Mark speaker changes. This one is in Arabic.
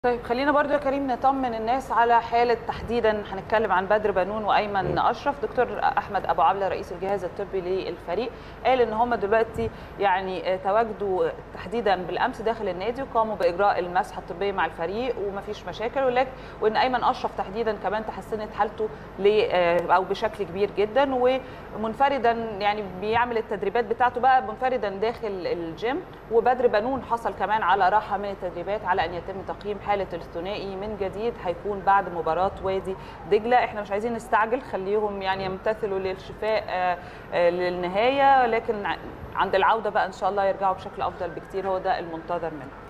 Speaker 1: طيب خلينا برضو يا كريم نطمن الناس على حالة تحديدا، هنتكلم عن بدر بنون وأيمن أشرف. دكتور أحمد أبو عبلة رئيس الجهاز الطبي للفريق قال إن هم دلوقتي يعني تواجدوا تحديدا بالأمس داخل النادي وقاموا بإجراء المسحة الطبية مع الفريق ومفيش مشاكل، ولكن وإن أيمن أشرف تحديدا كمان تحسنت حالته أو بشكل كبير جدا، ومنفردا يعني بيعمل التدريبات بتاعته بقى منفردا داخل الجيم. وبدر بنون حصل كمان على راحة من التدريبات على أن يتم تقييم حالة الثنائي من جديد، هيكون بعد مباراة وادي دجلة. احنا مش عايزين نستعجل، خليهم يعني يمتثلوا للشفاء للنهاية، لكن عند العودة بقى ان شاء الله يرجعوا بشكل افضل بكتير، هو ده المنتظر منهم.